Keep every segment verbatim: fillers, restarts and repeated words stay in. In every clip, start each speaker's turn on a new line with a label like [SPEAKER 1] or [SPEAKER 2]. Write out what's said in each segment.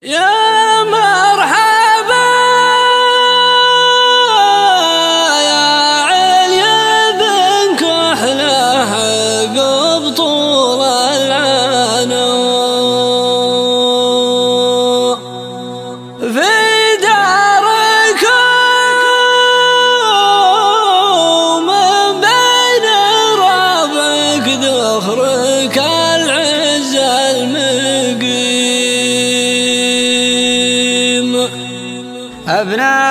[SPEAKER 1] يا مرحبا يا عليا بن كحله عقب طول العنو في داركم من بين ربك ذخرك العز المقيم أبناء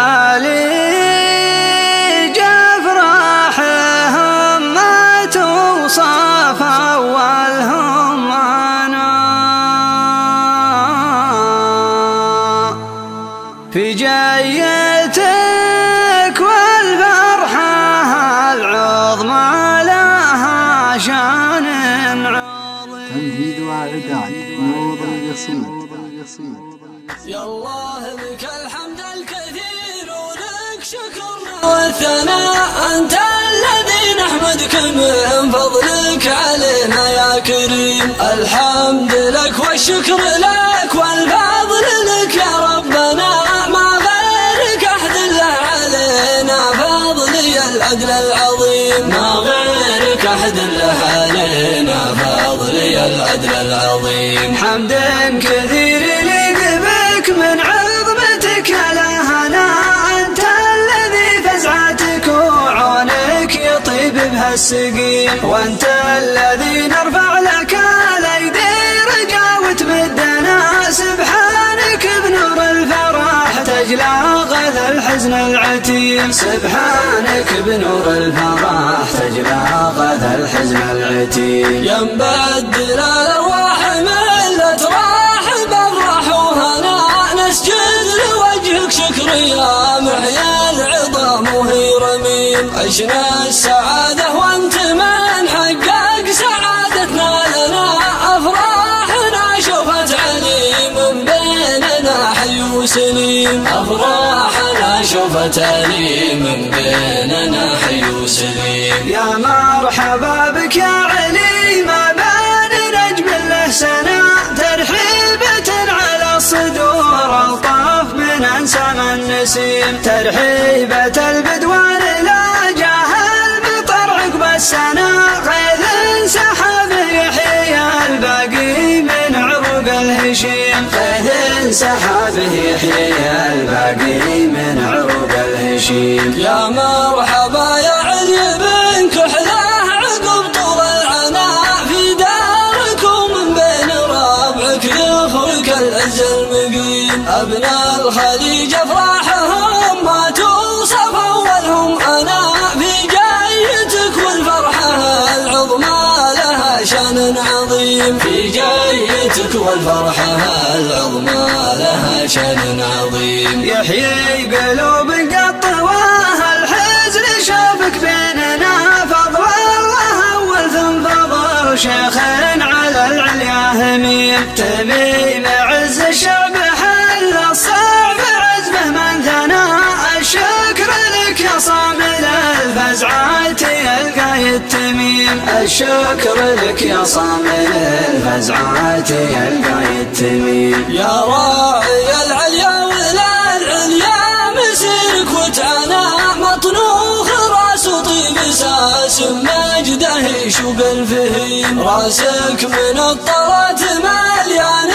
[SPEAKER 1] الخليج أفراحهم ما توصف أولهم أنا في جيتك والفرحة العظمى لها شان عظيم.
[SPEAKER 2] تمهيد وإعداد نور اليصير.
[SPEAKER 1] يا الله لك الحمد الكثير ولك شكرنا والثناء، أنت الذي نحمدك من فضلك علينا يا كريم. الحمد لك والشكر لك والفضل لك يا ربنا، ما غيرك أحد له علينا فضلي العدل العظيم، ما غيرك أحد له علينا فضلي العدل العظيم.
[SPEAKER 3] حمد كثير من عظمتك لهنا، أنت الذي فزعتك وعونك يطيب بها السقيم، وأنت الذي نرفع لك الأيدي رجا وتمدنا، سبحانك بنور الفرح تجلى غث الحزن العتيم، سبحانك بنور الفرح تجلى غث الحزن العتيم.
[SPEAKER 1] يا مبدل الأرواح ملت راح بفرح وهنا، نسجد لوجهك شكر يا محيا العظام وهي رميم. عشنا السعادة وانت من حقق سعادتنا لنا، أفراحنا شوفت عليم بيننا حي وسليم، أفراحنا شوفت عليم بيننا حي وسليم.
[SPEAKER 3] يا مرحبا بك يا علي، ما بين نجم له سنة ترحيبة على الصدور، الطاف من انسام النسيم، ترحيبة البدوان لا جاه المطر عقب السنة، غيث سحابه يحيي الباقي من عروق الهشيم، غيث سحابه يحيي الباقي من عروق الهشيم.
[SPEAKER 1] يا مرحبا يا علي بن كحله عقب طول العناء، في داركم من بين ربعك ذخرك العز المقيم. أبناء الخليج أفراحهم ما توصف أولهم أنا، في جايتك والفرحة العظمى لها شان عظيم، في جايتك والفرحة العظمى لها شان عظيم.
[SPEAKER 3] يحيي قلوب قد طواها الحزن شافك بيننا، فضل الله أول ثم فضل شيخ على العليا هميم، تميم عز الشعب حل الصعب عزمه من ثنى، الشكر لك يا صامل الفزعات يلقى التميم، الشكر لك يا صامل الفزعات يلقى التميم.
[SPEAKER 1] يا راعي العليا ولا العليا مسيرك وتعنى، مطنوخ راس طيب ساس مجده يشوق الفهيم، راسك من الطلات مليان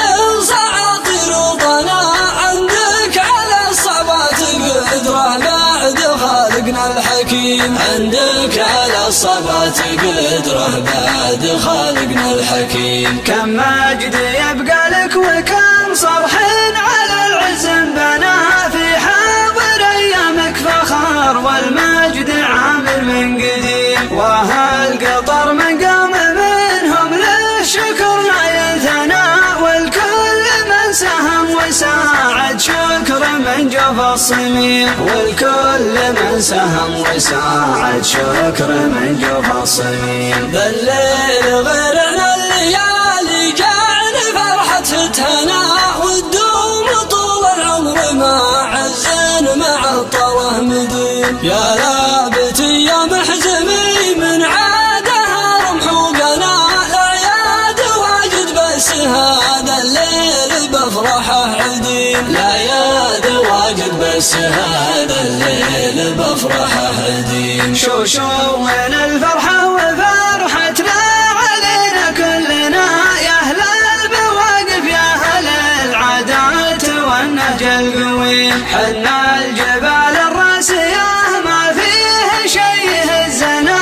[SPEAKER 1] صعاطير وطنا، عندك على الصعبات قدره بعد خالقنا الحكيم، عندك على الصعبات قدره بعد خالقنا الحكيم.
[SPEAKER 3] كم مجد يبقى لك وكم صرح على العز بنا، في حاضر ايامك فخر والمجد عامر من قديم، واهل قطر مقام منهم للشكر لا ينثنى، والكل من سهم وساعد شكر من جوف الصميم، والكل من سهم وساعد شكر من جوف الصميم.
[SPEAKER 1] بالليل غيرنا الليالي جعل فرحة فتهنا، والدوم طول العمر مع عز مع الطره مدين. يا لابت يا محزمي من عادها رمح وقنا، الأعياد واجد بس هذا الليل بفرحه بس هذا الليل بفرحه هديم.
[SPEAKER 3] شو شو وين الفرحة وفرحتنا علينا كلنا يا أهل المواقف يا أهل العادات والنهج القويم. حنا الجبال الراسية ما فيه شي يهزنا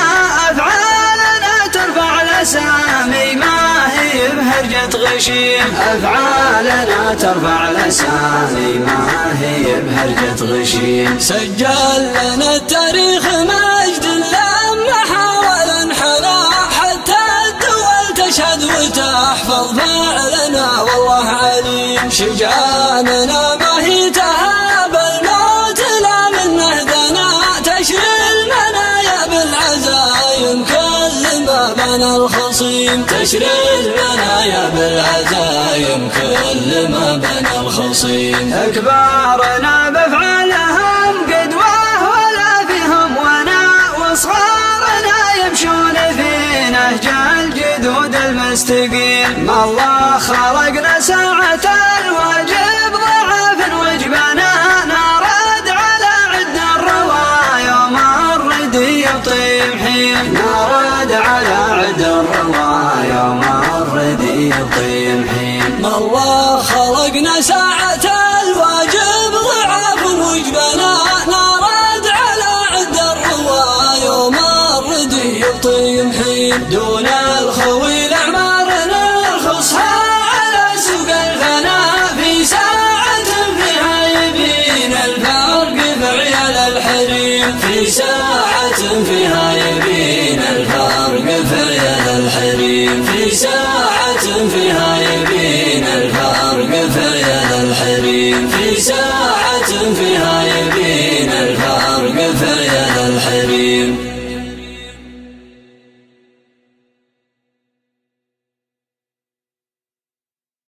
[SPEAKER 3] أفعالنا ترفع الأسامي ما هي بهرجة غشيم. أفعالنا ترفع الأسامي ما هي بهرجة غشيم.
[SPEAKER 1] سجل لنا التاريخ مجد لما حاول انحنى حتى الدول تشهد وتحفظ فعلنا والله عليم. شجعاننا ما هي تهاب الموت لا من نهدنا تشري المنايا بالعزايم كل ما بنى الخصيم. تشري المنايا بالعزايم كل ما بنى الخصيم.
[SPEAKER 3] أكبارنا بفعلهم قدوة ولا فيهم ونا وصغارنا يمشون في نهج الجدود المستقيم. ما الله خلقنا ساعة الواجب ضعف وجبنا نرد على عد الروا يوم الرد يطيب حين. نرد على عد الروا يوم الرد يطيب حين.
[SPEAKER 1] ما الله خلقنا ساعة الواجب ضعف وجبنا نرد على عد الروا يوم الرد يطيب حين. دون الخوي أعمارنا نرخصها على سوق الفنا في ساعة فيها يبين الفرق في عيال الحريم. في ساعة فيها يبين الفرق في عيال الحريم. في ساعة فيها يبين الفرق في عيال الحريم. في ساعة فيها يبين الفرق في عيال الحريم.